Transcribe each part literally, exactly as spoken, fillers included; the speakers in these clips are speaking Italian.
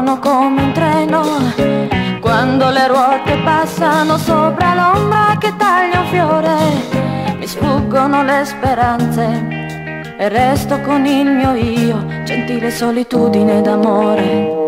sono come un treno quando le ruote passano sopra l'ombra che taglia un fiore. Mi sfuggono le speranze e resto con il mio io, gentile solitudine d'amore.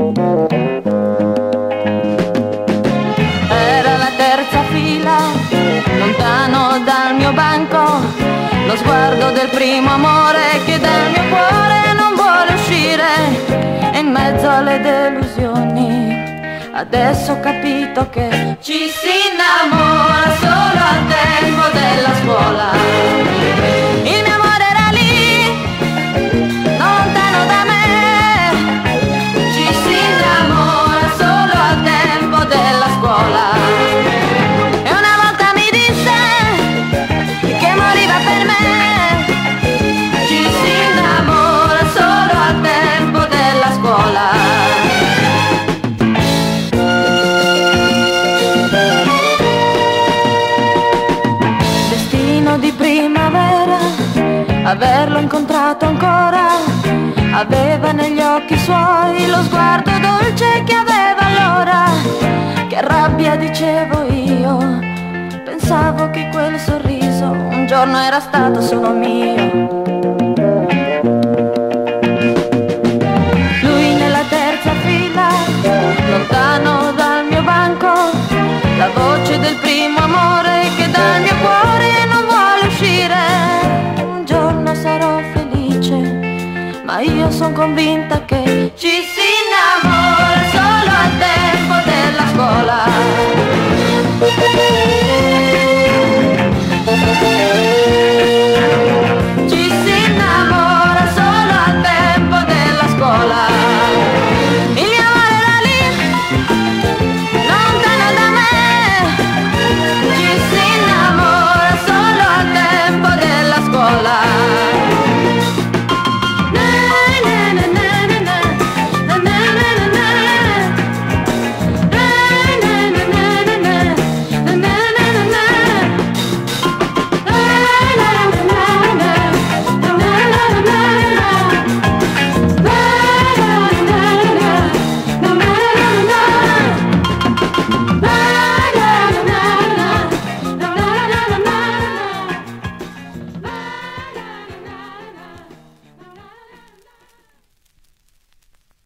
Era la terza fila, lontano dal mio banco, lo sguardo del primo amore che dal mio cuore non vuole uscire. E in mezzo alle delusioni adesso ho capito che ci si innamora solo al tempo della scuola. Il mio amore era lì, lontano da me, ci si innamora solo al tempo della scuola. E una volta mi disse che moriva per me, ci si innamora solo al tempo della scuola. Di primavera, averlo incontrato ancora, aveva negli occhi suoi lo sguardo dolce che aveva allora. Che rabbia, dicevo io, pensavo che quel sorriso un giorno era stato solo mio.